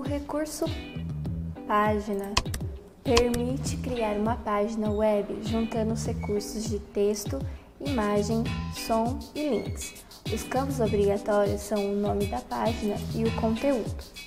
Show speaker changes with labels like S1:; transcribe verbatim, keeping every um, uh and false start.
S1: recurso página permite criar uma página web juntando os recursos de texto, imagem, som e links. Os campos obrigatórios são o nome da página e o conteúdo.